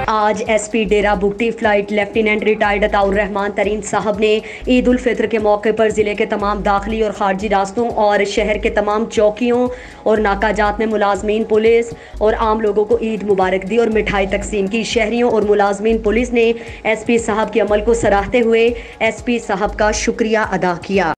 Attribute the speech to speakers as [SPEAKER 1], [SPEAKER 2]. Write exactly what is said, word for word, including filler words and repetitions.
[SPEAKER 1] आज SP Dera Bugti flight lieutenant retired Ataur Rahman Tareen sahab ने ईद उल फितर के मौके पर ज़िले के तमाम दाखिली और खारजी रास्तों और शहर के तमाम चौकियों और नाकाजात में मुलाजमीन पुलिस और आम लोगों को ईद मुबारक दी और मिठाई तकसीम की। शहरियों और मुलाजमीन पुलिस ने एसपी साहब के अमल को सराहते हुए एसपी साहब का शुक्रिया अदा किया।